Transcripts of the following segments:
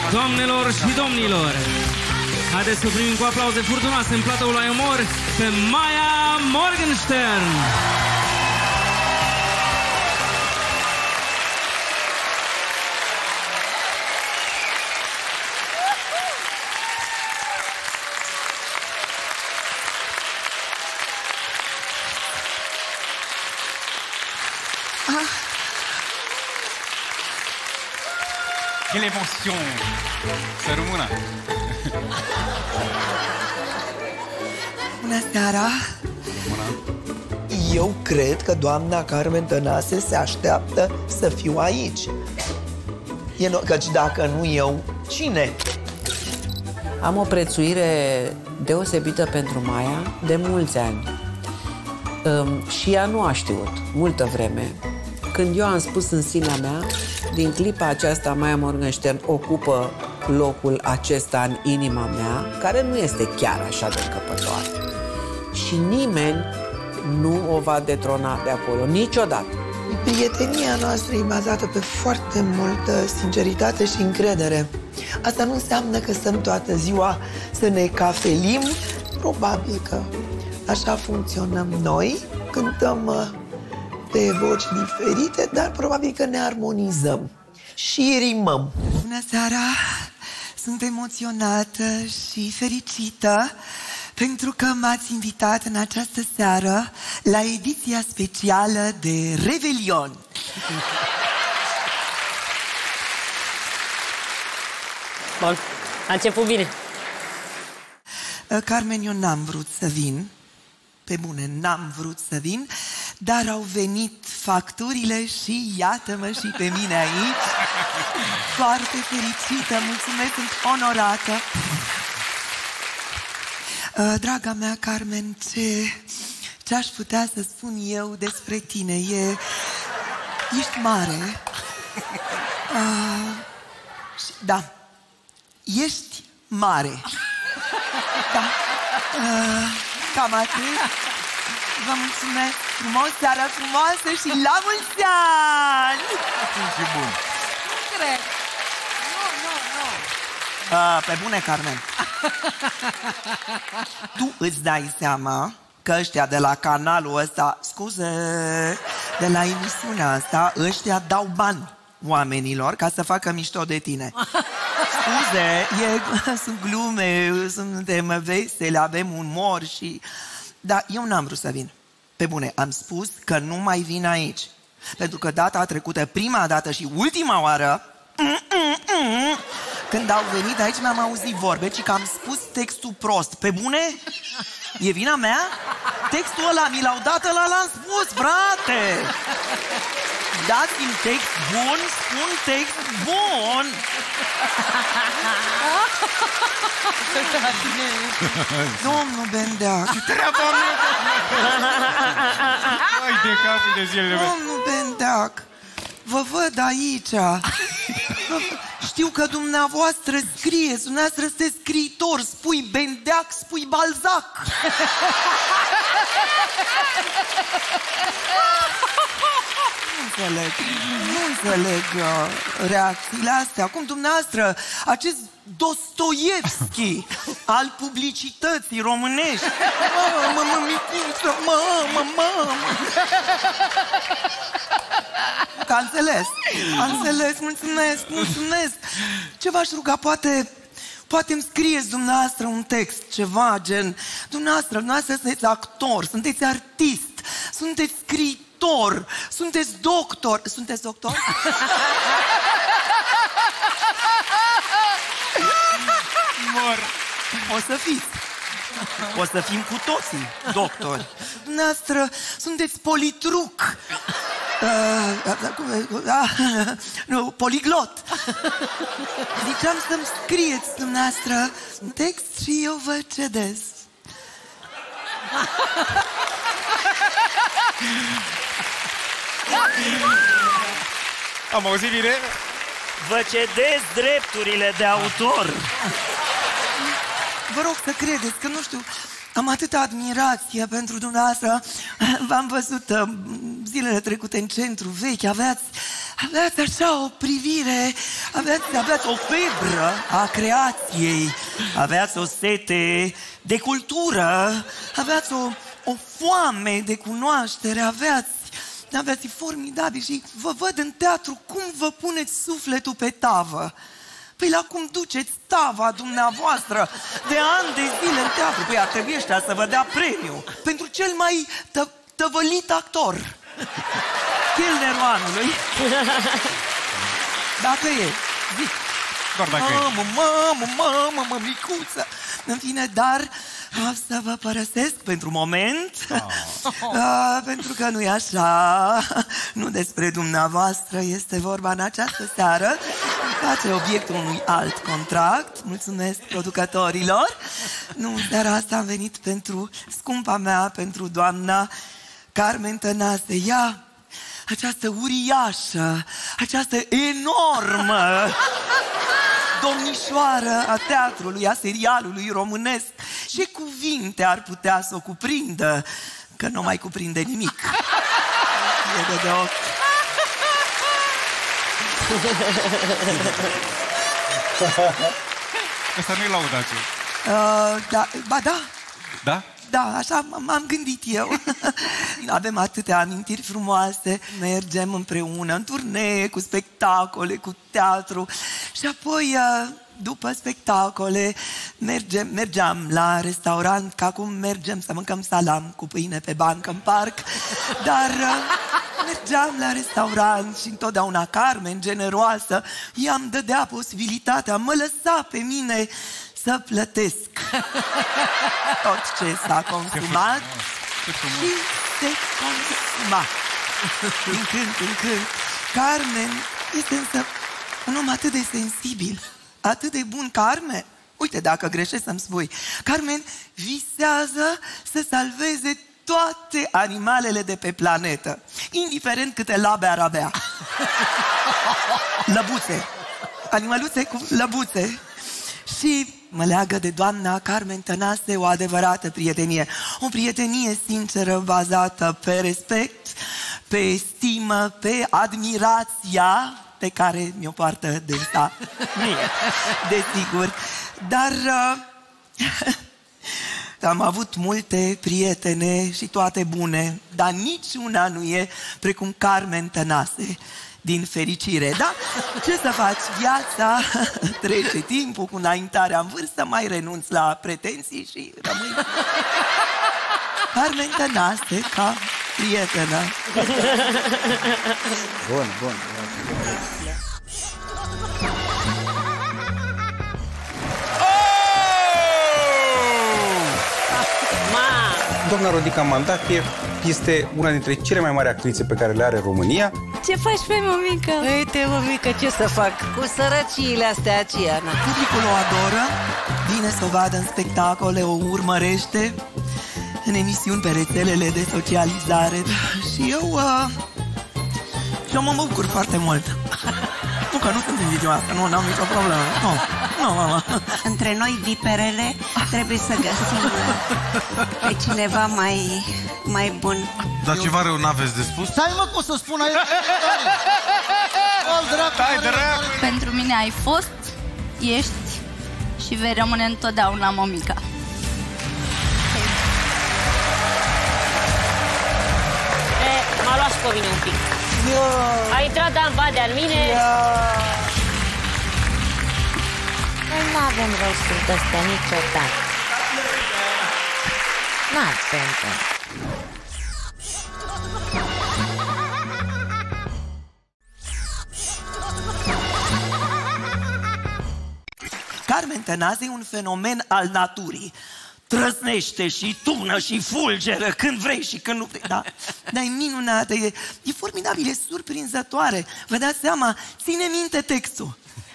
Doamnelor și domnilor, haideți să primim cu aplauze furtunoase în platoul la umor pe Maya Morgenstern! Quelle émotion! Să rămână! Bună seara! Bună! Eu cred că doamna Carmen Tănase se așteaptă să fiu aici. Căci dacă nu eu, cine? Am o prețuire deosebită pentru Maya de mulți ani. Și ea nu a știut multă vreme. Când eu am spus în sinea mea, din clipa aceasta Maya Morgenstern ocupă locul acesta în inima mea, care nu este chiar așa de încăpătoare. Și nimeni nu o va detrona de acolo, niciodată. Prietenia noastră e bazată pe foarte multă sinceritate și încredere. Asta nu înseamnă că stăm toată ziua să ne cafelim. Probabil că așa funcționăm noi, cântăm pe voci diferite, dar probabil că ne armonizăm și rimăm. Bună seara! Sunt emoționată și fericită pentru că m-ați invitat în această seară la ediția specială de Revelion. Bun, a început bine. Carmen, eu n-am vrut să vin. Pe bune, n-am vrut să vin, dar au venit facturile și iată-mă și pe mine aici. Foarte fericită, mulțumesc, sunt onorată. Draga mea, Carmen, ce aș putea să spun eu despre tine? Ești mare. Da, ești mare. Da. Cam atât. Vă mulțumesc frumos, seara frumoasă și la mulți ani! Și bun. Nu cred. Nu. Pe bune, Carmen. Tu îți dai seama că ăștia de la canalul ăsta, scuze, de la emisiunea asta, ăștia dau bani oamenilor ca să facă mișto de tine. Scuze, sunt glume, suntem veseli, avem umor și... Dar eu n-am vrut să vin. Pe bune, am spus că nu mai vin aici. Pentru că data trecută, prima dată și ultima oară, când au venit aici, mi-am auzit vorbe și că am spus textul prost. Pe bune? E vina mea? Textul ăla mi l-au dat, ăla l-am spus, frate! Dați-mi text bun, spun text bun! Domnul Bendeac! Treaba mea! Hai de capul de zilele mele! Domnul Bendeac! Vă văd aici! Știu că dumneavoastră scrieți, dumneavoastră sunteți scriitor, spui Bendeac, spui Balzac! Nu înțeleg reacțiile astea. Cum dumneavoastră, acest Dostoievski al publicității românești. Că am înțeles, mulțumesc. Ce v-aș ruga, poate îmi scrieți dumneavoastră un text, ceva gen, dumneavoastră sunteți actor, sunteți artist, sunteți scriitor, sunteți doctor. Sunteți doctor? Mor! O să fiți. O să fim cu toții doctori. Dumneavoastră sunteți politruc. Nu, poliglot. Ziceam să-mi scrieți dumneavoastră un text și eu vă cedez. Am auzit bine? Vă cedez drepturile de autor. Vă rog să credeți că, nu știu, am atâta admirație pentru dumneavoastră. V-am văzut zilele trecute în centru vechi, Aveați așa o privire, aveați o febră a creației, aveați o sete de cultură, aveați o foame de cunoaștere, aveați formidabil și vă văd în teatru cum vă puneți sufletul pe tavă. Păi la cum duceți tava dumneavoastră de ani de zile în teatru? Păi ar trebui ăștia să vă dea premiu pentru cel mai tăvălit actor. Chelnerul anului. Dacă e. Zic. Doar dacă Mamă, micuță. În fine, dar o să vă părăsesc pentru moment. Pentru că nu e așa. Nu despre dumneavoastră este vorba în această seară. Face obiectul unui alt contract. Mulțumesc producătorilor. Nu, în seara asta am venit pentru scumpa mea, pentru doamna Carmen Tănase. Ea, această uriașă, această enormă domnișoară a teatrului, a serialului românesc. Ce cuvinte ar putea să o cuprindă? Că nu mai cuprinde nimic. E de ochi. Asta nu e laudație. Da, ba da. Da? Da, așa m-am gândit eu. Avem atâtea amintiri frumoase. Mergem împreună în turnee, cu spectacole, cu teatru. Și apoi, după spectacole, mergeam la restaurant, că acum mergem să mâncăm salam cu pâine pe bancă în parc. Dar mergeam la restaurant și întotdeauna Carmen, generoasă, i-am dădea posibilitatea, mă lăsa pe mine să plătesc tot ce s-a consumat și se consuma. Din când în când. Carmen este însă un om atât de sensibil, atât de bun. Carmen, uite, dacă greșesc să-mi spui, Carmen visează să salveze toate animalele de pe planetă, indiferent câte labe ar avea. Lăbuțe. Animăluțe cu lăbuțe. Și mă leagă de doamna Carmen Tănase o adevărată prietenie. O prietenie sinceră, bazată pe respect, pe stimă, pe admirația pe care mi-o poartă dânsa mie, desigur. Dar am avut multe prietene și toate bune, dar niciuna nu e precum Carmen Tănase. Din fericire, da? Ce să faci? Viața trece, timpul cu înaintarea în vârstă, mai renunți la pretenții și rămâi Carmen Tănase ca prietenă. Bun. Doamna Rodica Mandache este una dintre cele mai mari actrițe pe care le are România. Ce faci, pe mămică? Uite, mămică, ce să fac cu sărăciile astea aceea? Publicul o adoră, vine să o vadă în spectacole, o urmărește în emisiuni pe rețelele de socializare. Și eu mă bucur foarte mult. Nu că nu sunt invidioasă, nu am nicio problemă. Nu, mama. Între noi, viperele, trebuie să găsim pe cineva mai bun. Dar ceva rău n-aveți de spus? Stai, mă, cum să spun aici? Pentru mine ai fost, ești și vei rămâne întotdeauna mămica. M-a luat și pe mine un pic. A intrat Dan Badea în mine. Noi n-avem rosturi de-astea niciodată. N-avem. Carmen Tănase e un fenomen al naturii. Trăsnește și tună și fulgeră când vrei și când nu vrei. Da? Dar e minunată, e formidabil, e surprinzătoare. Vă dați seama, ține minte textul.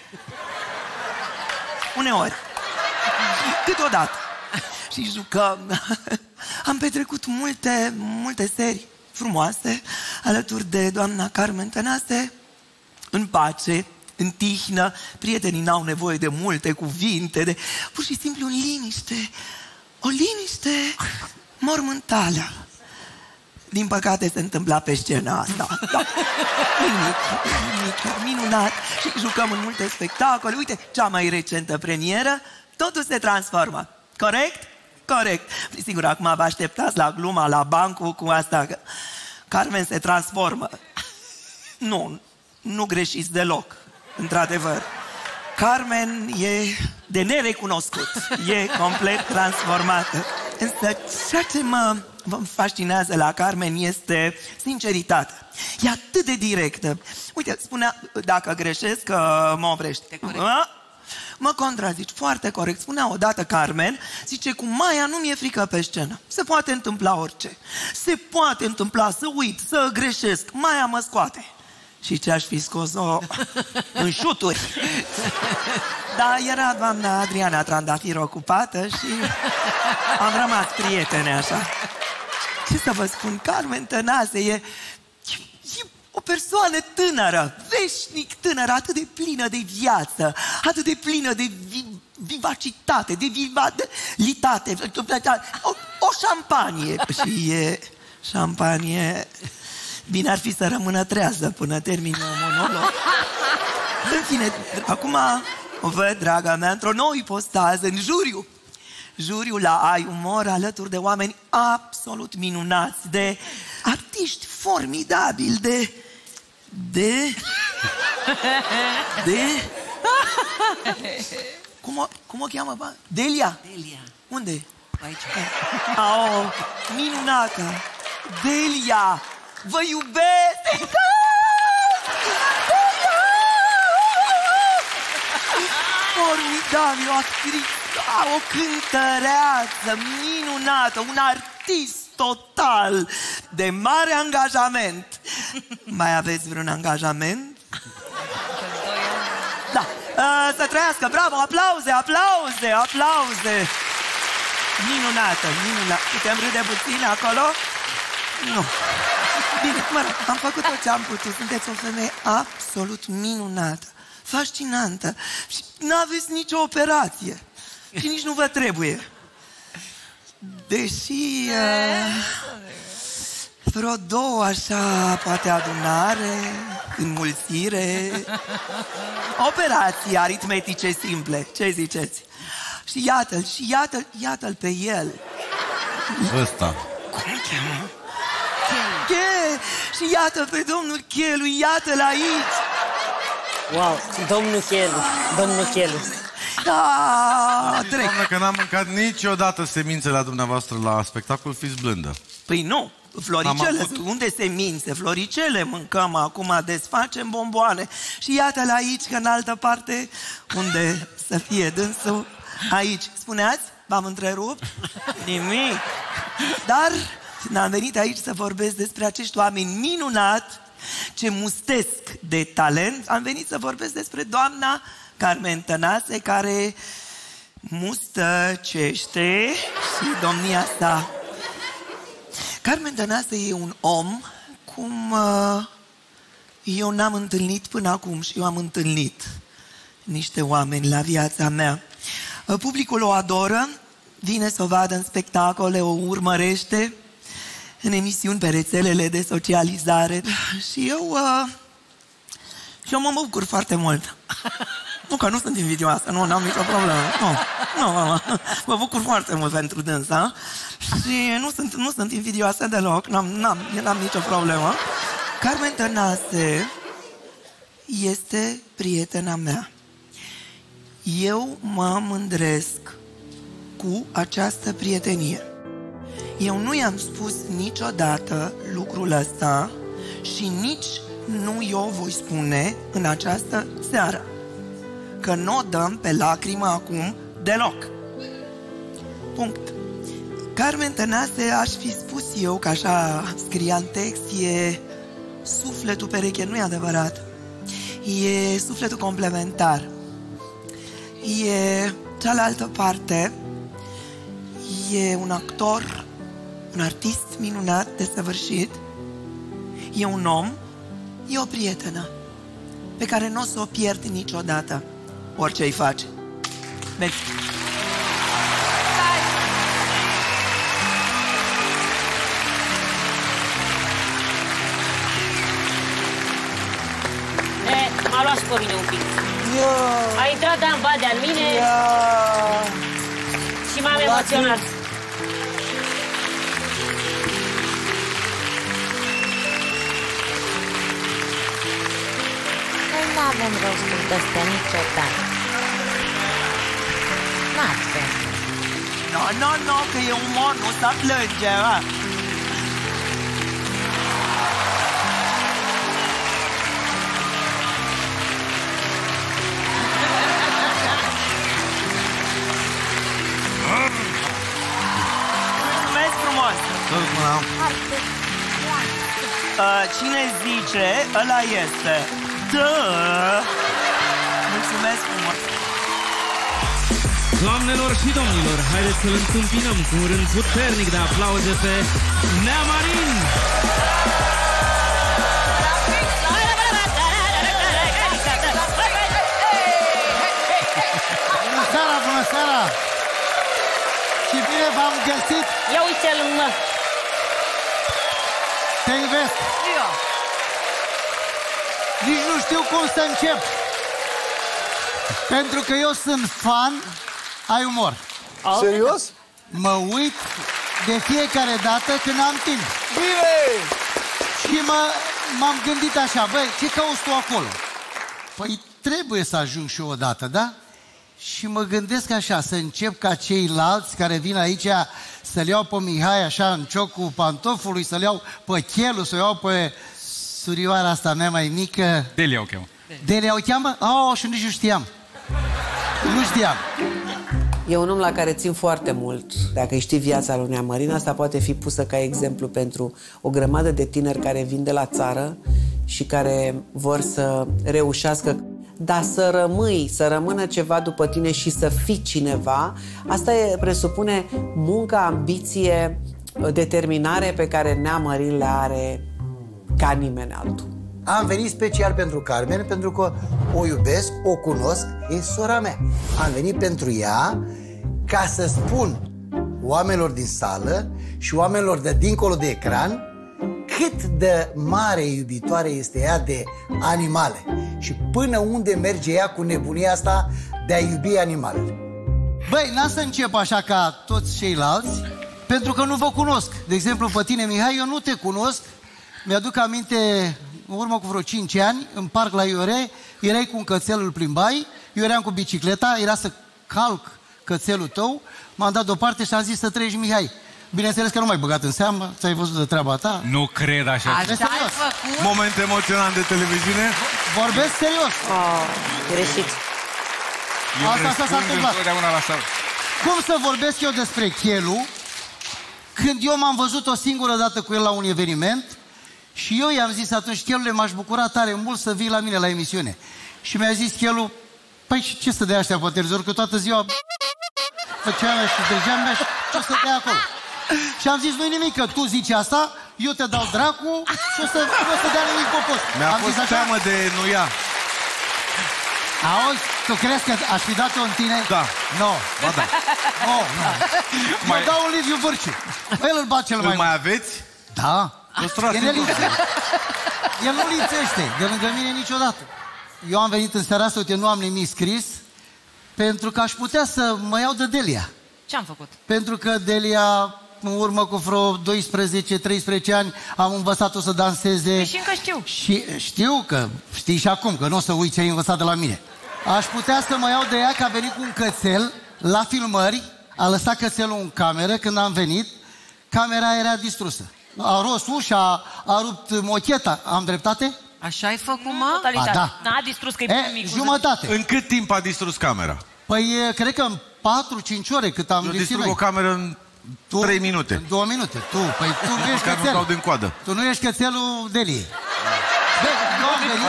Uneori. Câteodată. Și jucăm. Am petrecut multe seri frumoase alături de doamna Carmen Tănase, în pace, în tihnă. Prietenii n-au nevoie de multe cuvinte, pur și simplu în liniște. O liniște mormântală. din păcate se întâmpla pe scena asta. Da. Nimic, minunat. Și jucăm în multe spectacole. Uite, cea mai recentă premieră, totul se transformă. Corect? Corect. Sigur, acum vă așteptați la gluma, la bancul cu asta, că Carmen se transformă. Nu greșiți deloc, într-adevăr. Carmen e de nerecunoscut, e complet transformată. Însă ceea ce mă fascinează la Carmen este sinceritatea. E atât de directă. Uite, spunea, dacă greșesc, mă oprește. Mă contrazici, foarte corect. Spunea odată Carmen, zice, cu Maia nu mi-e frică pe scenă. Se poate întâmpla orice. Se poate întâmpla să uit, să greșesc. Maia mă scoate. Și ce-aș fi scos-o în șuturi. Dar era doamna Adriana Trandafir ocupată și am rămas prietene așa. Ce să vă spun, Carmen Tănase e o persoană tânără, veșnic tânără, atât de plină de viață, atât de plină de vivacitate, de vivalitate, o șampanie. Și e șampanie. Bine ar fi să rămână trează până termină monolog. În fine, acum o văd, draga mea, într-o nouă ipostază, în juriu. Juriul la Ai Umor, alături de oameni absolut minunați, de artiști formidabili, Cum o cheamă? Delia? Delia. Unde? Aici. Oh, minunată! Delia! Vă iubesc! Formidabil, o actriță, o cântăreață minunată, un artist total, de mare angajament. Mai aveți vreun angajament? Da, să trăiască, bravo, aplauze, aplauze, aplauze. Minunată, minunată. Putem râde puțin acolo? Nu. Bine, mă rog, am făcut tot ce am putut. Sunteți o femeie absolut minunată, fascinantă. Și n-aveți nicio operație. Și nici nu vă trebuie. Deși vreo două așa, poate adunare, înmulțire, operații aritmetice simple. Ce ziceți? Și iată-l, și iată-l pe el. Ăsta. Cum îl cheamă? Și iată pe domnul Chelu, iată-l aici. Wow, domnul Chelu, domnul Chelu. Da, trec. Doamne, că n-am mâncat niciodată semințe la dumneavoastră la spectacol, fiți blândă. Păi nu, floricele, unde semințe? Floricele mâncăm acum, desfacem bomboane. Și iată-l aici, că în altă parte, unde să fie dânsul, aici. Spuneați? V-am întrerupt? Nimic. Dar n-am venit aici să vorbesc despre acești oameni minunați, ce mustesc de talent. Am venit să vorbesc despre doamna Carmen Tănase, care mustăcește și domnia sa. Carmen Tănase e un om cum eu n-am întâlnit până acum și eu am întâlnit niște oameni la viața mea. Publicul o adoră, vine să o vadă în spectacole, o urmărește în emisiuni pe rețelele de socializare și eu mă bucur foarte mult. Nu că nu sunt invidioasă, nu am nicio problemă. Nu, mă bucur foarte mult pentru dânsa și nu sunt invidioasă deloc, n-am nicio problemă. Carmen Tănase este prietena mea. Eu mă mândresc cu această prietenie. Eu nu i-am spus niciodată lucrul ăsta și nici nu eu voi spune în această seară. Că nu o dăm pe lacrimă acum deloc. Punct. Carmen Tănase, aș fi spus eu, că așa scria în text, e sufletul pereche, nu e adevărat. E sufletul complementar. E cealaltă parte. E un actor, un artist minunat, desăvârșit. E un om, e o prietenă pe care nu o să o pierd niciodată, orice îi face. Mersi. pe mine un pic. A intrat Dan Badea în mine și m-am emoționat. Noi nu avem rosturi de-astea niciodată. N-ați pentru. No, că e umor, nu s-a plânge, mă. Mulțumesc frumos! Cine zice, ăla este. Da! Mulțumesc frumos! Doamnelor și domnilor, haideți să-l întâmpinăm cu un rând puternic de aplauze pe Nea Marin! Bună seara, bună seara! Și bine v-am găsit! Ia uite-l, mă! Te invest! Nici nu știu cum să încep. Pentru că eu sunt fan ai umor. Serios? Mă uit de fiecare dată când am timp. Bine! Și m-am gândit așa, băi, ce cauți tu acolo? Păi trebuie să ajung și eu odată, da? Și mă gândesc așa, să încep ca ceilalți care vin aici să-l iau pe Mihai așa în ciocul pantofului, să-l iau pe Chelu, să-l iau pe surioara asta mea mai mică. Delia o cheamă. Delia o cheamă? Oh, și nici nu știam. Nu știam. E un om la care țin foarte mult. Dacă știi viața lui Nea Marin, asta poate fi pusă ca exemplu pentru o grămadă de tineri care vin de la țară și care vor să reușească. Dar să rămână ceva după tine și să fii cineva, asta presupune muncă, ambiție, determinare pe care Nea Marin le are ca nimeni altul. Am venit special pentru Carmen, pentru că o iubesc, o cunosc, e sora mea. Am venit pentru ea ca să spun oamenilor din sală și oamenilor de dincolo de ecran cât de mare iubitoare este ea de animale și până unde merge ea cu nebunia asta de a iubi animalele. Băi, n-am să încep așa ca toți ceilalți, pentru că nu vă cunosc. De exemplu, pe tine, Mihai, eu nu te cunosc. Mi-aduc aminte, în urmă cu vreo 5 ani, în parc la Iore, erai cu un cățel, îl plimbai, eu eram cu bicicleta, era să calc cățelul tău, m-am dat deoparte și am zis să treci, Mihai. Bineînțeles că nu m-ai băgat în seamă, ți-ai văzut de treaba ta. Nu cred așa. Așa ai făcut? Moment emoționant de televiziune. Vorbesc serios. Greșit. Asta s-a întâmplat. Cum să vorbesc eu despre Chelu când eu m-am văzut o singură dată cu el la un eveniment și eu i-am zis atunci, Chelule, m-aș bucura tare mult să vii la mine la emisiune. Și mi-a zis Chelu, păi și ce să dea ăștia pe televizor, că toată ziua făceam și treceam mea și ce să dea acolo? Și am zis, nu-i nimic, că tu zici asta, eu te dau dracu și o să dea nimic popos. Mi-a fost teamă de nuia. Auzi, tu crezi că aș fi dat-o în tine? Da. Nu. Ba da. Nu. Mă dau un Liviu Vârciu. El îl bat cel mai mult. Îl mai aveți? Da. El nu lipsește de lângă mine niciodată. Eu am venit în seara asta, uite, nu am nimic scris, pentru că aș putea să mă iau de Delia. Ce-am făcut? Pentru că Delia, în urmă cu vreo 12-13 ani, am învățat-o să danseze. Și încă știu. Și știu că știi și acum, că nu o să uiți ce ai învățat de la mine. Aș putea să mă iau de ea că a venit cu un cățel la filmări, a lăsat cățelul în cameră, când am venit, camera era distrusă. A rost ușa, a rupt mocheta. Am dreptate? Așa ai făcut, mă? Da. N-a distrus că e mic. Jumătate. În cât timp a distrus camera? Păi, cred că în 4-5 ore cât am lipsit. Eu distrug o cameră în 3 minute. În 2 minute. Păi tu nu ești cățelul. Nu dau din coadă. Tu nu ești cățelul Deliei. Eu am venit...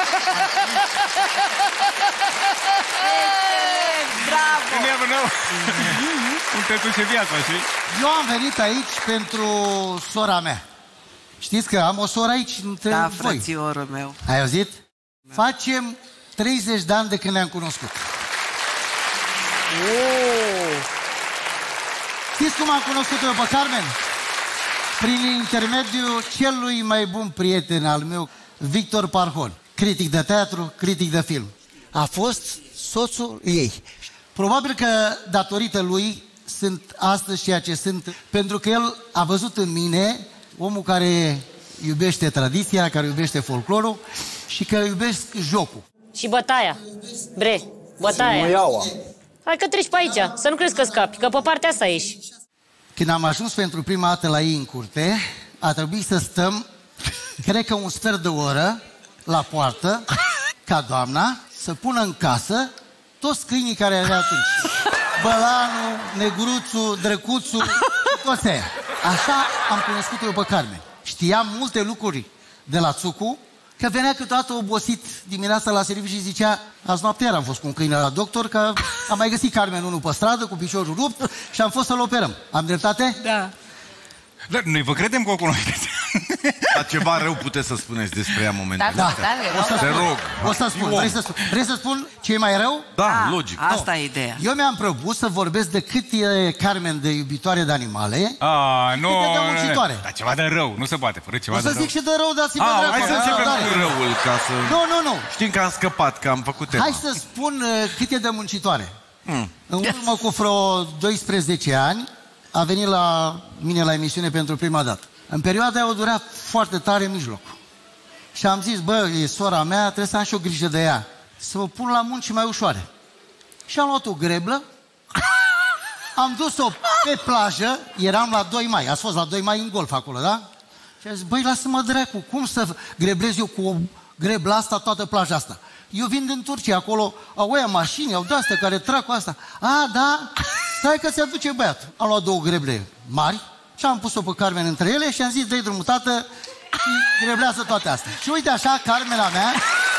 Bravo! You never know. Cum te duce viața, știi? Eu am venit aici pentru sora mea. Știți că am o soră aici între voi. Da, frățiorul meu. Ai auzit? Facem 30 de ani de când ne-am cunoscut. Știți cum am cunoscut eu pe Carmen? Prin intermediul celui mai bun prieten al meu, Victor Parhon. critic de teatru, critic de film. A fost soțul ei. Probabil că datorită lui sunt astăzi ceea ce sunt, pentru că el a văzut în mine omul care iubește tradiția, care iubește folclorul și care iubesc jocul. Și bătaia. Bre, bătaia. Hai că treci pe aici, să nu crezi că scapi, că pe partea asta ești. Când am ajuns pentru prima dată la ei în curte, a trebuit să stăm, cred că un sfert de oră, la poartă, ca doamna să pună în casă toți câinii care erau atunci. Bălanul, Negruțul, Drăcuțul, toți aia. Așa am cunoscut eu pe Carmen. Știam multe lucruri de la Țucu, că venea câteodată obosit dimineața la serviciu și zicea: azi noapte am fost cu un câine la doctor, că am mai găsit Carmen unul pe stradă cu piciorul rupt și am fost să-l operăm. Am dreptate? Da. Dar noi vă credem că o cunoașteți. Dar ceva rău puteți să spuneți despre ea momentul Da, ăsta. o să Te rog. O să spun. Vrei să spun ce e mai rău? Da, logic. Asta e ideea. Eu mi-am propus să vorbesc de cât e Carmen de iubitoare de animale, Nu, cât e de muncitoare. dar ceva de rău, nu se poate, fără ceva O de să rău. zic și de rău, dați-vă dracu. Hai să începem cu răul, ca să... Nu. Știm că am scăpat, că am făcut tema. Hai să spun cât e de muncitoare. În urmă cu vreo 12 ani a venit la mine la emisiune pentru prima dată. În perioada aia o durea foarte tare în mijloc. Și am zis, bă, e sora mea, trebuie să am și o grijă de ea. Să o pun la munci mai ușoare. Și am luat o greblă, am dus-o pe plajă, eram la 2 mai, ați fost la 2 mai în golf acolo, da? Și am zis, băi, lasă-mă dracu, cum să greblez eu cu o greblă asta toată plaja asta? Eu vin din Turcia, acolo au aia mașini, au de-astea care trag cu asta. A, da, stai că se aduce băiat. Am luat 2 greble mari și am pus-o pe Carmen între ele și am zis, dă-i drumul, tată, și greblează toate astea. Și uite așa, Carmena mea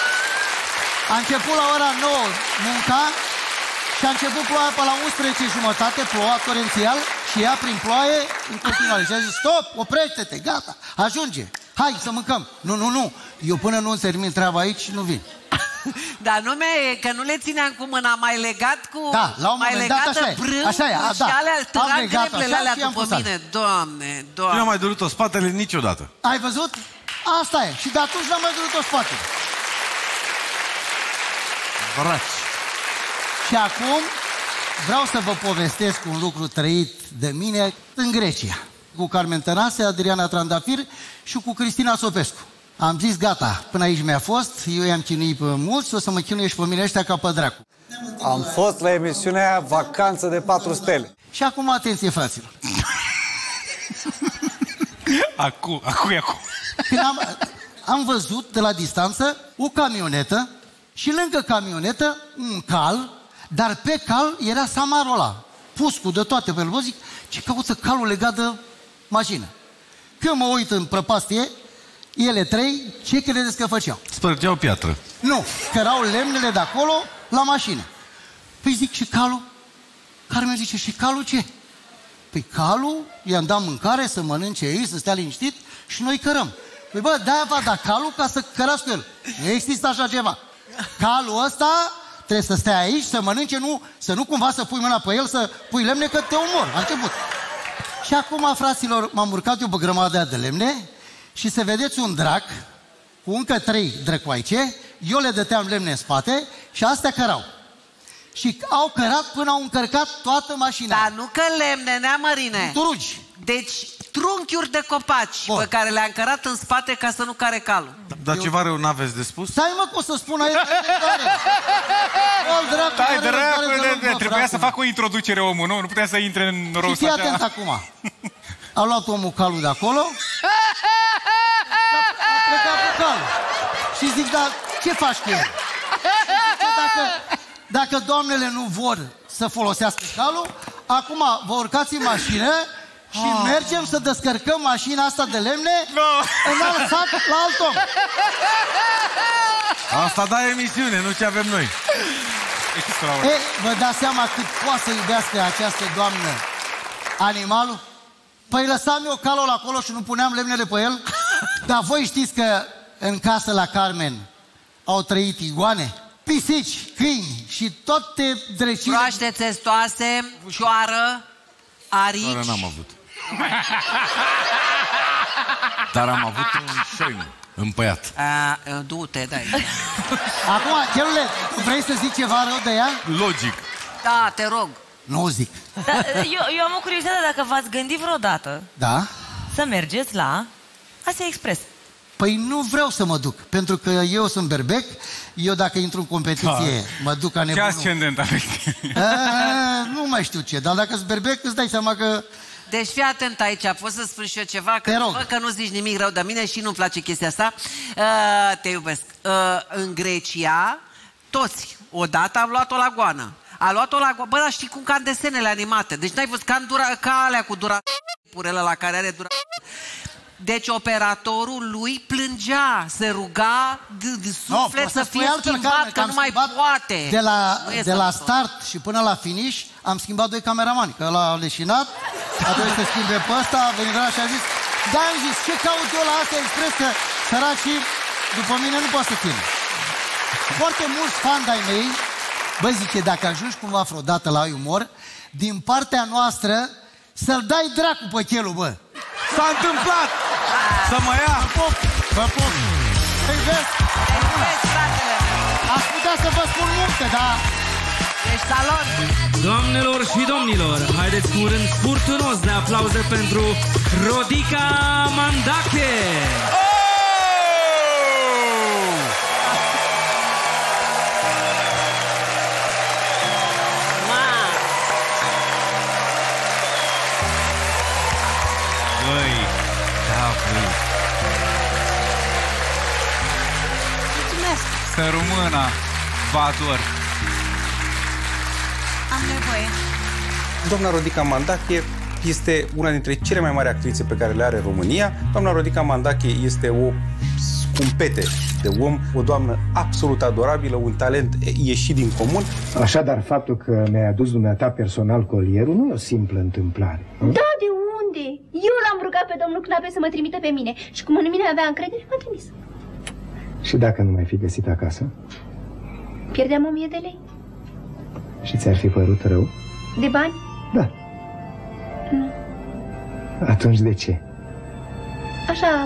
a început la ora 9 munca și a început ploaia pe la 11:30, ploua torențial și ea prin ploaie în continuare. Și a zis, stop, oprește-te, gata, ajunge, hai să mâncăm. Nu, eu până nu termin treaba aici, nu vin. Dar numea e că nu le țineam cu mâna, mai legat cu... Da, la un moment dat așa e. Așa e, și alea, trag greblele alea după mine. Doamne. Nu am mai durut-o spatele niciodată. Ai văzut? Asta e. Și de atunci n-am mai durut-o spatele. Vraci. Și acum vreau să vă povestesc un lucru trăit de mine în Grecia. Cu Carmen Tănase, Adriana Trandafir și cu Cristina Sopescu. Am zis, gata, până aici mi-a fost, eu i-am chinuit pe mulți, o să mă chinuie și pe mine ăștia ca pe dracu. Am fost la emisiunea Vacanță de 4 stele. Și acum, atenție, fraților. Acum. Când am văzut de la distanță o camionetă și lângă camionetă un cal, dar pe cal era samarul ăla, puscu de toate pe el. Vă zic, ce caută calul legat de mașină? Când mă uit în prăpastie, ele 3, ce credeți că făceau? Spărgeau piatră. Nu, cărau lemnele de acolo la mașină. Păi zic, și calul? Carmen zice, și calul ce? Păi calul, i-am dat mâncare să mănânce ei, să stea liniștit și noi cărăm. Păi bă, de-aia v-a dat calul ca să cărați cu el. Nu există așa ceva. Calul ăsta trebuie să stea aici, să mănânce, să nu cumva să pui mâna pe el, să pui lemne, că te omor. A început. Și acum, fraților, m-am urcat eu pe grămada de lemne și să vedeți un drac cu încă 3 drăcoaice, eu le dăteam lemne în spate și astea cărau. Și au cărat până au încărcat toată mașina. Dar nu că lemne, Neamărine. Turugi. Deci trunchiuri de copaci pe care le-a încărat în spate ca să nu care calul. Dar ceva rău n-aveți de spus? Stai mă, cum să spun aici? Stai, dracu, trebuia să facă o introducere omul, nu? Nu putea să intre în rost. Și fii atent acum. A luat omul calul de acolo, a plecat cu calul. Și zic, dar ce faci cu el? Dacă doamnele nu vor să folosească calul, acum vă urcați în mașină și mergem să descărcăm mașina asta de lemne în alt sat la alt om. Asta da emisiune, nu ce avem noi. Vă dați seama cât poate să iubească această doamnă animalul? Păi lăsam eu calul acolo și nu puneam lemnele pe el? Dar voi știți că în casă la Carmen au trăit iguane, pisici, câini și toate drecile. Broaște testoase, șoară, arici. Șoară n-am avut. Dar am avut un șoim împăiat. Du-te, dai. Acum, Chelule, vrei să zici ceva rău de ea? Logic. Da, te rog. Nu zic. Da, eu am o curiozitate, dacă v-ați gândit vreodată să mergeți la Asia Express. Păi nu vreau să mă duc, pentru că eu sunt berbec, eu dacă intru în competiție mă duc ca nebunul. Ce ascendent aveți? Nu mai știu ce, dar dacă sunt berbec îți dai seama că... Deci fii atent aici, pot să spun și eu ceva? Că văd că nu zici nimic rău de mine și nu-mi place chestia asta. Te iubesc. În Grecia, toți odată am luat-o la goană. A luat-o la goană. Bă, dar știi cum ca în desenele animate. Deci n-ai văzut ca alea cu purele la care are Deci operatorul lui plângea, se ruga de suflet să fie schimbat, că nu mai poate. De la start și până la finish am schimbat 2 cameramani, că ăla a leșinat, a trebuit să schimbe pe ăsta, a venit ăla și a zis, da, am zis, ce caut eu la Asia Express, că săracii după mine nu poate să țină. Foarte mulți fani de-ai mei, bă, zice, dacă ajungi cumva vreodată la umor, din partea noastră, să-l dai dracu pe Chelu, bă. S-a întâmplat! Să mă ia! Vă pup! Te iubesc! Te iubesc, fratele! Aș putea să vă spun multe, dar... Ești talon! Doamnelor și domnilor, haideți cu un rând furtunos de aplauze pentru Rodica Mandache! Să rămână, vă ador. Am nevoie. Doamna Rodica Mandache este una dintre cele mai mari actrițe pe care le are România. Doamna Rodica Mandache este o scumpete de om, o doamnă absolut adorabilă, un talent ieșit din comun. Așadar, faptul că mi-ai adus dumneata personal colierul nu e o simplă întâmplare. Da, de unde? Eu l-am rugat pe domnul Knape să mă trimită pe mine și cum în mine avea încredere, m-a trimis. Și dacă nu mai fi găsit acasă? Pierdeam 1000 de lei. Și ți-ar fi părut rău? De bani? Da. Nu. Atunci de ce? Așa,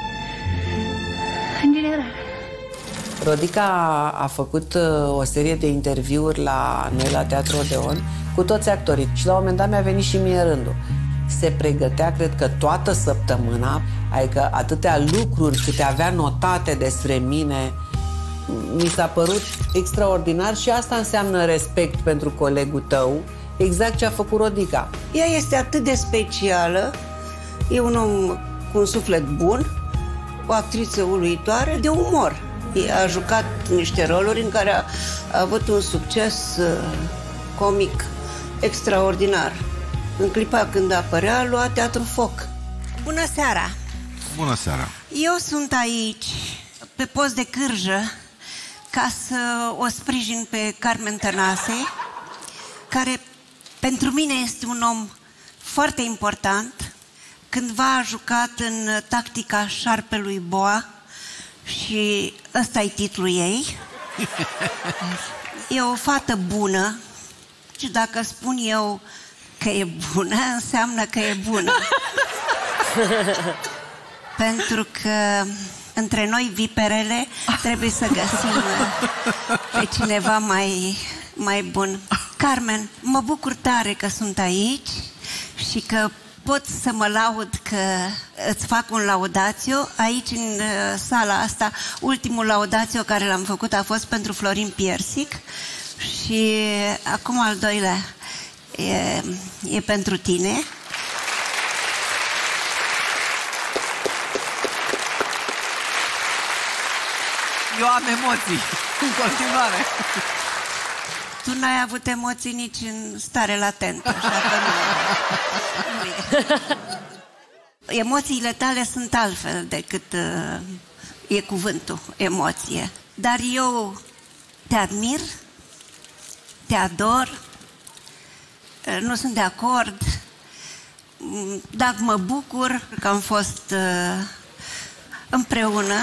în general. Rodica a făcut o serie de interviuri la noi la Teatru Odeon cu toți actorii și la un moment dat mi-a venit și mie rândul. Se pregătea, cred că toată săptămâna, adică atâtea lucruri câte avea notate despre mine, mi s-a părut extraordinar și asta înseamnă respect pentru colegul tău, exact ce a făcut Rodica. Ea este atât de specială, e un om cu un suflet bun, o actriță uluitoare de umor. Ea a jucat niște roluri în care a avut un succes comic extraordinar. În clipa când apărea, lua teatru foc. Bună seara! Bună seara! Eu sunt aici, pe post de cârjă, ca să o sprijin pe Carmen Tănase, care pentru mine este un om foarte important. Cândva a jucat în Tactica șarpelui Boa și ăsta e titlul ei. E o fată bună și dacă spun eu că e bună, înseamnă că e bună. Pentru că între noi, viperele, trebuie să găsim pe cineva mai bun. Carmen, mă bucur tare că sunt aici și că pot să mă laud că îți fac un laudațiu. Aici, în sala asta, ultimul laudațiu care l-am făcut a fost pentru Florin Piersic și acum al doilea e pentru tine. Eu am emoții în continuare. Tu n-ai avut emoții nici în stare latentă, așa că nu e. Emoțiile tale sunt altfel decât e cuvântul emoție. Dar eu te admir, te ador, nu sunt de acord, dar mă bucur că am fost împreună.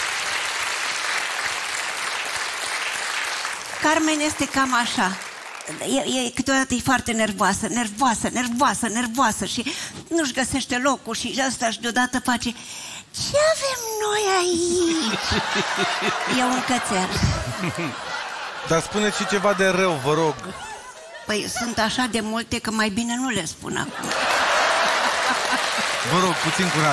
Carmen este cam așa. Câteodată e foarte nervoasă și nu-și găsește locul și asta și deodată face Ce avem noi aici? E un cățel. Dar spuneți și ceva de rău, vă rog. Păi sunt așa de multe că mai bine nu le spun acum. Vă rog, puțin curaj.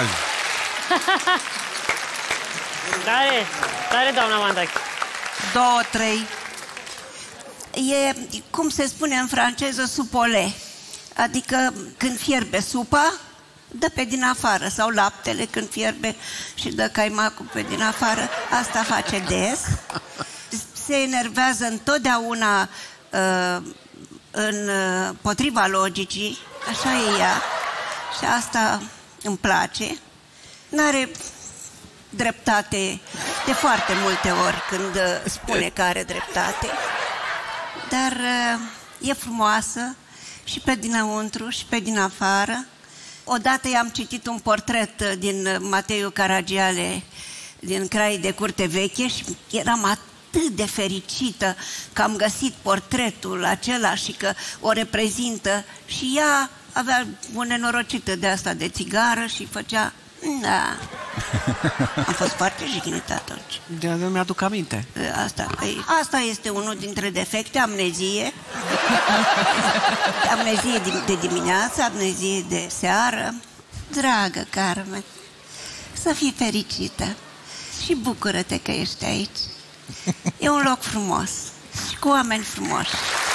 Tare, doamna Mandache. 2, 3. E, cum se spune în franceză, supole. Adică când fierbe supa, dă pe din afară. Sau laptele când fierbe și dă caimacul pe din afară. Asta face des. Se enervează întotdeauna împotriva logicii. Așa e ea. Și asta îmi place. N-are dreptate de foarte multe ori când spune că are dreptate. Dar e frumoasă și pe dinăuntru și pe din afară. Odată i-am citit un portret din Mateiu Caragiale din Crai de Curte Veche și eram atât de fericită că am găsit portretul acela și că o reprezintă. Și ea avea o nenorocită de asta de țigară și făcea... Da. Am fost foarte jignită atunci. De nu mi-aduc aminte. Asta este unul dintre defecte, amnezie. Amnezie de dimineață, amnezie de seară. Dragă Carmen, să fii fericită și bucură-te că ești aici. E un loc frumos și cu oameni frumoși.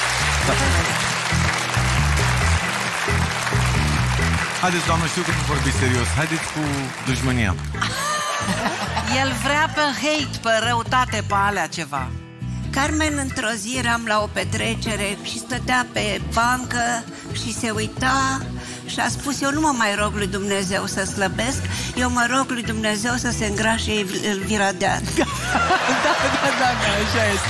Haideți, doamnă, știu că nu vorbiți serios. Haideți cu dușmânia. El vrea pe hate, pe răutate, pe alea ceva. Carmen, într-o zi eram la o petrecere și stătea pe bancă și se uita și a spus: eu nu mă mai rog lui Dumnezeu să slăbesc, eu mă rog lui Dumnezeu să se îngrașe Elvira Dean. Da, așa este.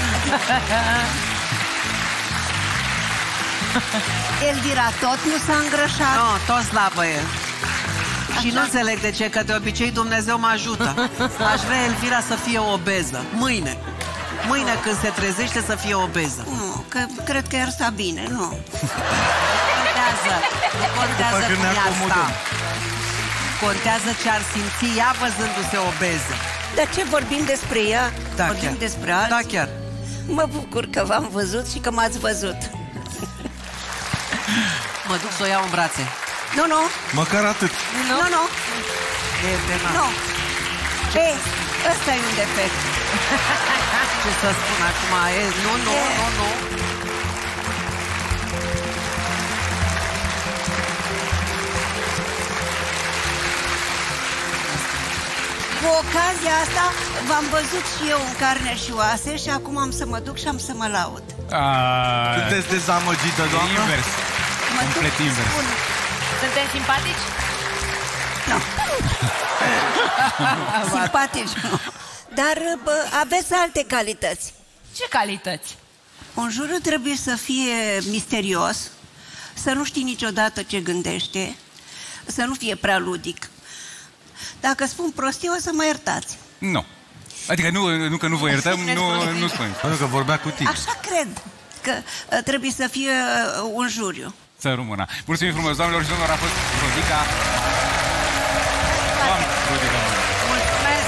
Elvira tot nu s-a îngrășat? Nu, tot slabă e. Și nu înțeleg de ce, că de obicei Dumnezeu mă ajută. Aș vrea Elvira să fie obeză. Mâine când se trezește să fie obeză. Nu, că cred că i-ar sta bine, nu. Nu contează cum e asta. Contează ce ar simți ea văzându-se obeză. Dar ce vorbim despre ea? Da, vorbim chiar. despre alții? Da, chiar. Mă bucur că v-am văzut și că m-ați văzut. Mă duc să o iau în brațe. Nu. Măcar atât. Nu. Nu. Ei, ăsta e un defect. Ce să spun acum? Nu. Cu ocazia asta v-am văzut și eu în carne și oase și acum am să mă duc și am să mă laud. Sunteți dezamăgită, doamnă? Invers. Complet invers. Suntem simpatici? Nu. Simpatici, nu. Dar aveți alte calități. Ce calități? Un juriu trebuie să fie misterios, să nu știi niciodată ce gândește, să nu fie prea ludic. Dacă spun prostii, o să mă iertați. Nu. Adică nu că nu vă iertăm, nu spun. Pentru că vorbea cu tine. Așa cred că trebuie să fie un juriu. Să rămână. Mulțumim frumos, doamnelor și domnilor, a fost Rodica. Doamne, Rodica. Mulțumesc!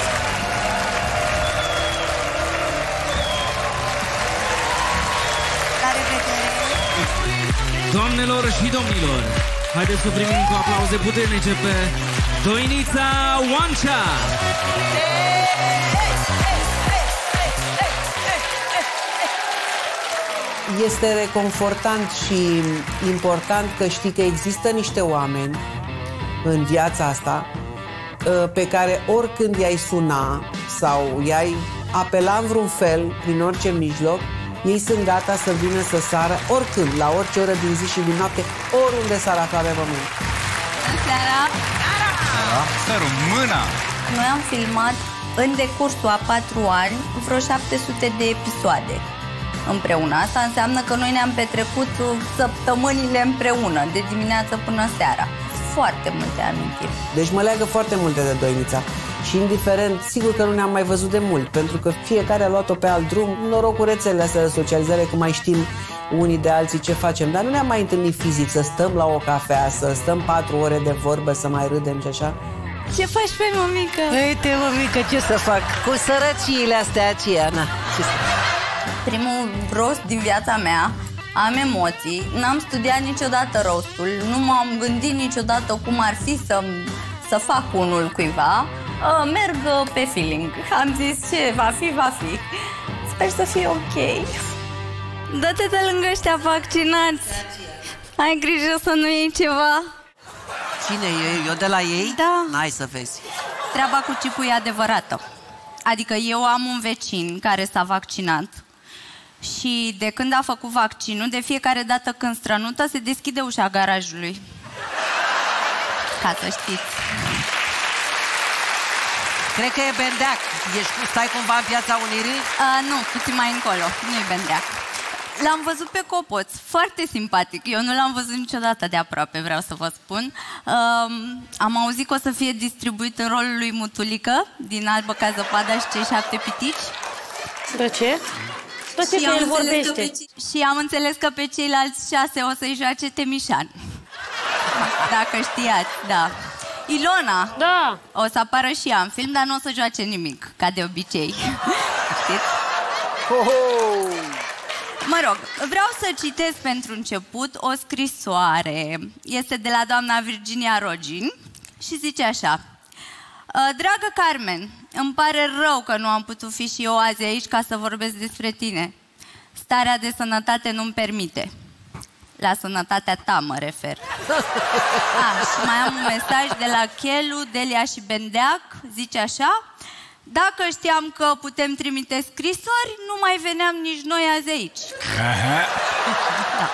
La revedere! Doamnelor și domnilor, haideți să primim cu aplauze puternice pe Doinița Oancea! Este reconfortant și important că știi că există niște oameni în viața asta pe care oricând i-ai suna sau i-ai apela în vreun fel, prin orice mijloc, ei sunt gata să vină să sară oricând, la orice oră din zi și din noapte, oriunde s-ar afla pe pământ. Bună seara! Să rămână! Noi am filmat în decursul a 4 ani vreo 700 de episoade împreună. Asta înseamnă că noi ne-am petrecut săptămânile împreună, de dimineață până seara. Foarte multe amintiri. Deci mă leagă foarte multe de Doinița. Și indiferent, sigur că nu ne-am mai văzut de mult, pentru că fiecare a luat-o pe alt drum. Noroc cu rețelele astea de socializare, că mai știm unii de alții ce facem, dar nu ne-am mai întâlnit fizic, să stăm la o cafea, să stăm 4 ore de vorbă, să mai râdem și așa. Ce faci pe mămică? Uite, mămică, ce să fac? Cu sărăciile astea aceea, na. Primul roast din viața mea, am emoții, n-am studiat niciodată roastul, nu m-am gândit niciodată cum ar fi să fac unul cuiva. Merg pe feeling. Am zis ce va fi, va fi. Sper să fie ok. Dă-te de lângă ăștia vaccinați. Ai grijă să nu iei ceva. Cine e? Eu de la ei? Da. N-ai să vezi. Treaba cu chipul e adevărată. Adică eu am un vecin care s-a vaccinat și de când a făcut vaccinul, de fiecare dată când strănută, se deschide ușa garajului. Ca să știți. Cred că e bendeac. Stai cumva în Piața Unirii? Nu, puțin mai încolo. Nu e bendeac. L-am văzut pe Copoț, foarte simpatic. Eu nu l-am văzut niciodată de aproape, vreau să vă spun. Am auzit că o să fie distribuit în rolul lui Mutulică, din Albă ca zăpada și cei 7 pitici. De ce? De ce că el vorbește? Și am înțeles că pe ceilalți 6 o să-i joace Temișan. Dacă știați, da. Ilona, da. O să apară și ea în film, dar nu o să joace nimic, ca de obicei. Știți? Mă rog, vreau să citesc pentru început o scrisoare. Este de la doamna Virginia Rogin și zice așa. Dragă Carmen, îmi pare rău că nu am putut fi și eu azi aici ca să vorbesc despre tine. Starea de sănătate nu-mi permite. La sănătatea ta mă refer. Și mai am un mesaj de la Chelu, Delia și Bendeac. Zice așa. Dacă știam că putem trimite scrisori, nu mai veneam nici noi azi aici. Da.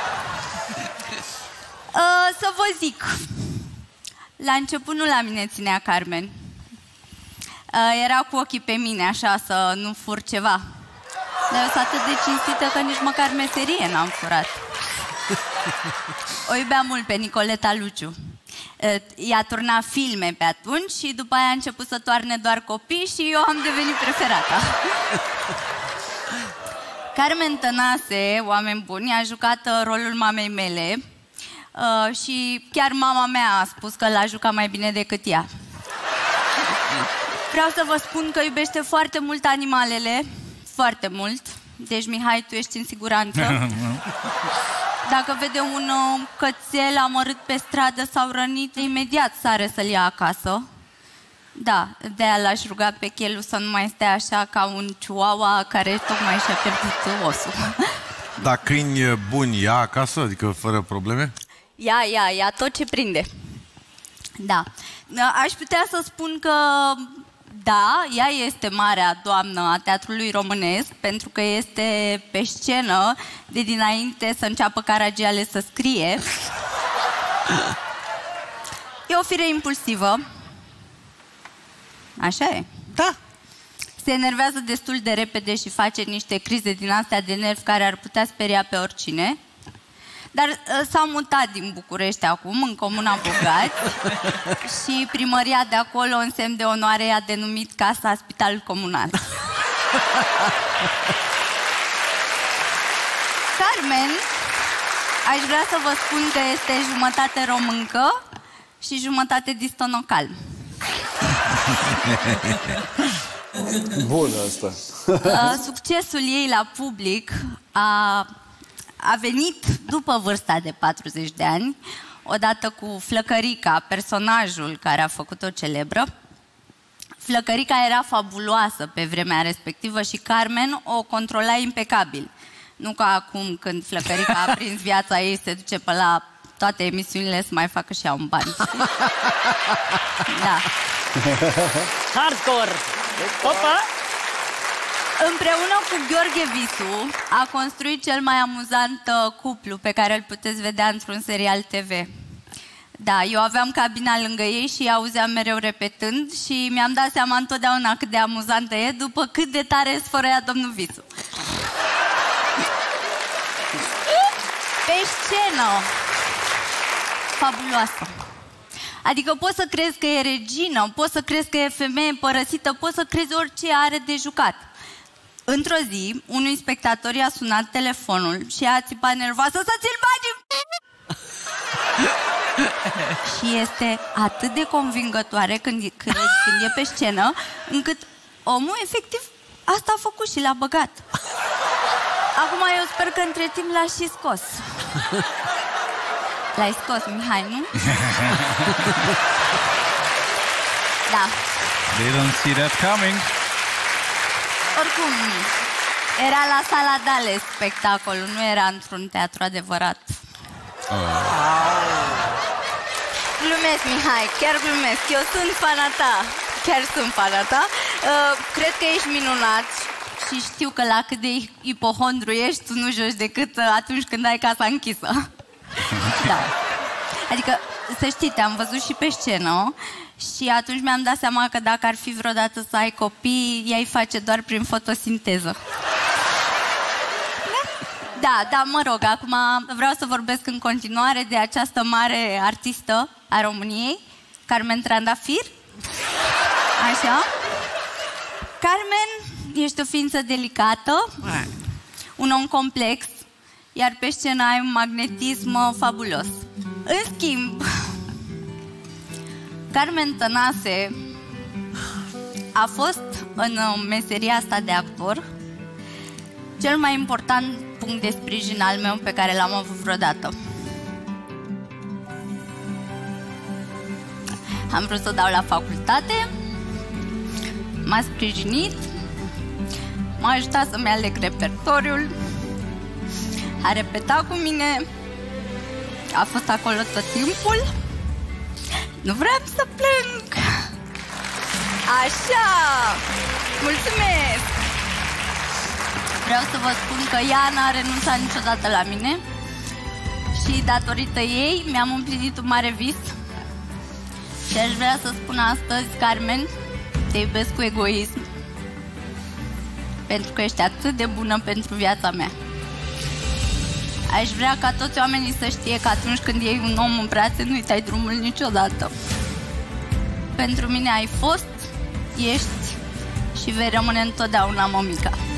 Să vă zic. La început nu la mine ținea Carmen. Era cu ochii pe mine, așa, să nu fur ceva. Dar eu sunt atât de cinstită că nici măcar meserie n-am furat. O iubeam mult pe Nicoleta Luciu. I-a turnat filme pe atunci și după aia a început să toarne doar copii și eu am devenit preferata. Carmen Tănase, oameni buni, a jucat rolul mamei mele și chiar mama mea a spus că l-a jucat mai bine decât ea. Vreau să vă spun că iubește foarte mult animalele, foarte mult. Deci, Mihai, tu ești în siguranță. Dacă vede un cățel amărât pe stradă sau rănit, imediat sare să-l ia acasă. Da, de-aia l-aș ruga pe Chelu să nu mai stea așa ca un chihuahua care tocmai și-a pierdut osul. Dar câini buni ia acasă, adică fără probleme? Ia tot ce prinde. Da. Aș putea să spun că da, ea este marea doamnă a teatrului românesc, pentru că este pe scenă de dinainte să înceapă Caragiale să scrie. E o fire impulsivă. Așa e. Da. Se enervează destul de repede și face niște crize din astea de nervi care ar putea speria pe oricine. Dar s-a mutat din București acum, în Comuna Bogați, și primăria de acolo, în semn de onoare, i-a denumit Casa Spital Comunal. Carmen, aș vrea să vă spun că este jumătate româncă și jumătate distonocal. Bun asta. Succesul ei la public a venit după vârsta de 40 de ani, odată cu Flăcărica, personajul care a făcut-o celebră. Flăcărica era fabuloasă pe vremea respectivă și Carmen o controla impecabil. Nu ca acum, când Flăcărica a prins viața ei, se duce pe la toate emisiunile să mai facă și ea un bani. Da. Hardcore! Opa! Împreună cu Gheorghe Visu a construit cel mai amuzant cuplu pe care îl puteți vedea într-un serial TV. Da, eu aveam cabina lângă ei și îi auzeam mereu repetând și mi-am dat seama întotdeauna cât de amuzantă e după cât de tare sfărăia domnul Visu. Pe scenă! Fabuloasă! Adică poți să crezi că e regină, poți să crezi că e femeie părăsită, poți să crezi orice are de jucat. Într-o zi, unui spectator i-a sunat telefonul și a țipat nervoasă să ți-l bagi! Și este atât de convingătoare când e pe scenă, încât omul, efectiv, asta a făcut și l-a băgat. Acum eu sper că între timp l-a și scos. L-ai scos, Mihai, nu? Da. They don't see that coming. Oricum, era la Sala Dale spectacolul, nu era într-un teatru adevărat. Glumesc, Mihai, chiar glumesc. Eu sunt fana ta. Chiar sunt fana ta. Cred că ești minunat și știu că la cât de ipohondru ești, tu nu joci decât atunci când ai casa închisă. Da. Adică, să știi, te-am văzut și pe scenă și atunci mi-am dat seama că dacă ar fi vreodată să ai copii, i-ai face doar prin fotosinteză. Da, mă rog, acum vreau să vorbesc în continuare de această mare artistă a României, Carmen Trandafir. Așa. Carmen, ești o ființă delicată, un om complex, iar pe scenă ai un magnetism fabulos. În schimb, Carmen Tănase a fost în meseria asta de actor cel mai important punct de sprijin al meu pe care l-am avut vreodată. Am vrut să dau la facultate, m-a sprijinit, m-a ajutat să-mi aleg repertoriul, a repetat cu mine, a fost acolo tot timpul. Nu vreau să plâng. Așa, mulțumesc. Vreau să vă spun că ea n-a renunțat niciodată la mine și datorită ei mi-am împlinit un mare vis. Și aș vrea să spun astăzi, Carmen, te iubesc cu egoism, pentru că ești atât de bună pentru viața mea. Aș vrea ca toți oamenii să știe că atunci când iei un om în brațe, nu-i tai drumul niciodată. Pentru mine ai fost, ești și vei rămâne întotdeauna mămica.